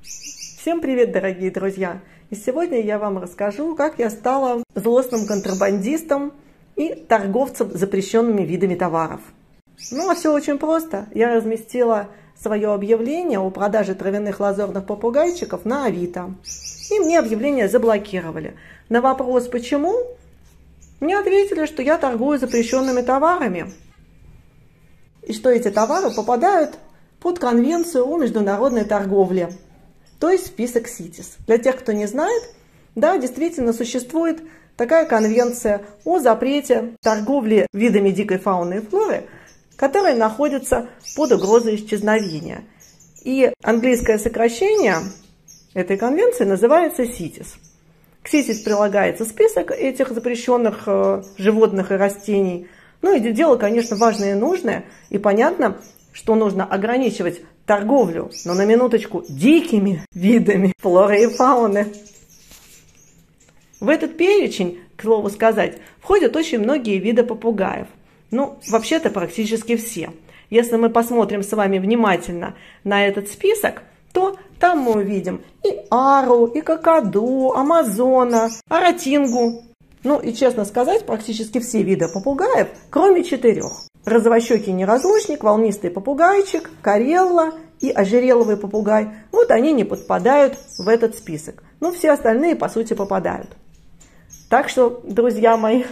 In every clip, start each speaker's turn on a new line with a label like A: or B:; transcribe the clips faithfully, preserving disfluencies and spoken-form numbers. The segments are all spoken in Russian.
A: Всем привет, дорогие друзья! И сегодня я вам расскажу, как я стала злостным контрабандистом и торговцем запрещенными видами товаров. Ну, а все очень просто. Я разместила свое объявление о продаже травяных лазурных попугайчиков на Авито. И мне объявление заблокировали. На вопрос «почему?» мне ответили, что я торгую запрещенными товарами. И что эти товары попадают под Конвенцию о международной торговле, то есть список ситис. Для тех, кто не знает, да, действительно существует такая конвенция о запрете торговли видами дикой фауны и флоры, которые находятся под угрозой исчезновения. И английское сокращение этой конвенции называется ситис. К ситис прилагается список этих запрещенных э, животных и растений. Ну и дело, конечно, важное и нужное. И понятно, что нужно ограничивать торговлю, но на минуточку, дикими видами флоры и фауны. В этот перечень, к слову сказать, входят очень многие виды попугаев. Ну, вообще-то практически все. Если мы посмотрим с вами внимательно на этот список, то там мы увидим и ару, и какаду, амазона, аратингу. Ну и, честно сказать, практически все виды попугаев, кроме четырех. Розовощекий неразлучник, волнистый попугайчик, карелла и ожереловый попугай. Вот они не подпадают в этот список. Но все остальные, по сути, попадают. Так что, друзья мои,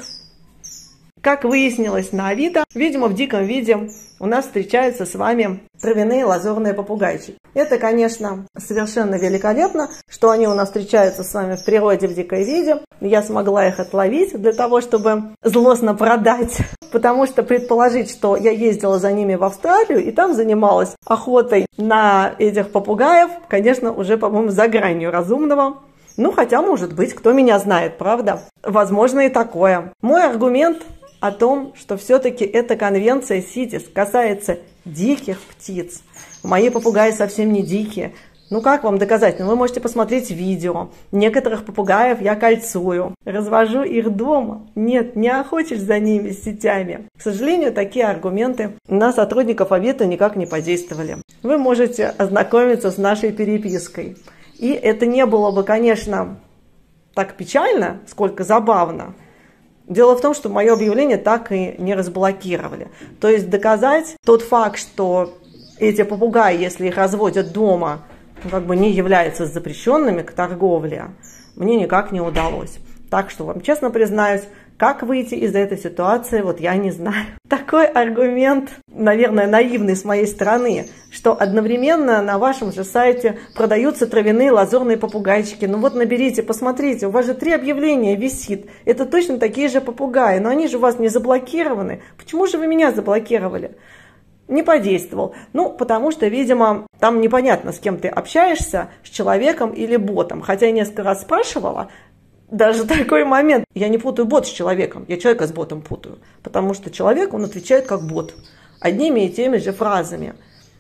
A: как выяснилось на Авито, видимо, в диком виде у нас встречаются с вами травяные лазурные попугайчики. Это, конечно, совершенно великолепно, что они у нас встречаются с вами в природе в диком виде. Я смогла их отловить для того, чтобы злостно продать. Потому что предположить, что я ездила за ними в Австралию и там занималась охотой на этих попугаев, конечно, уже, по-моему, за гранью разумного. Ну, хотя, может быть, кто меня знает, правда? Возможно и такое. Мой аргумент о том, что все-таки эта конвенция ситис касается диких птиц. Мои попугаи совсем не дикие. Ну как вам доказать? Ну вы можете посмотреть видео. Некоторых попугаев я кольцую. Развожу их дома. Нет, не охочусь за ними с сетями. К сожалению, такие аргументы на сотрудников Авито никак не подействовали. Вы можете ознакомиться с нашей перепиской. И это не было бы, конечно, так печально, сколько забавно. Дело в том, что мое объявление так и не разблокировали. То есть доказать тот факт, что эти попугаи, если их разводят дома, ну, как бы не являются запрещенными к торговле, мне никак не удалось. Так что вам честно признаюсь, как выйти из этой ситуации, вот я не знаю. Такой аргумент, наверное, наивный с моей стороны, что одновременно на вашем же сайте продаются травяные лазурные попугайчики. Ну вот наберите, посмотрите, у вас же три объявления висит. Это точно такие же попугаи, но они же у вас не заблокированы. Почему же вы меня заблокировали? Не подействовал. Ну, потому что, видимо, там непонятно, с кем ты общаешься, с человеком или ботом. Хотя я несколько раз спрашивала, даже такой момент. Я не путаю бот с человеком, я человека с ботом путаю. Потому что человек, он отвечает как бот. Одними и теми же фразами.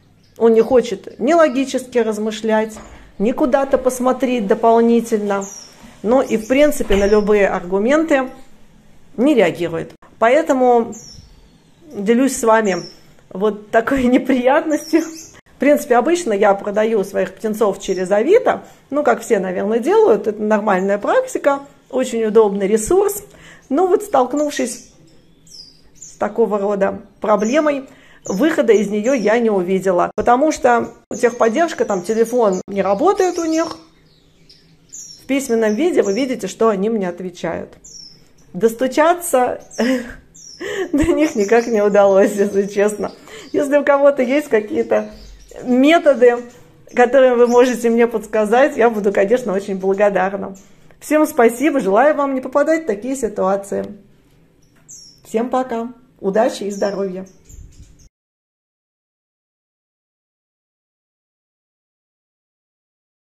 A: Он не хочет ни логически размышлять, ни куда-то посмотреть дополнительно. Ну и, в принципе, на любые аргументы не реагирует. Поэтому делюсь с вами вот такой неприятностью. В принципе, обычно я продаю своих птенцов через Авито. Ну, как все, наверное, делают. Это нормальная практика. Очень удобный ресурс. Но вот столкнувшись с такого рода проблемой, выхода из нее я не увидела. Потому что техподдержка, там телефон не работает у них. В письменном виде вы видите, что они мне отвечают. Достучаться до них никак не удалось, если честно. Если у кого-то есть какие-то методы, которые вы можете мне подсказать, я буду, конечно, очень благодарна. Всем спасибо, желаю вам не попадать в такие ситуации. Всем пока, удачи и здоровья.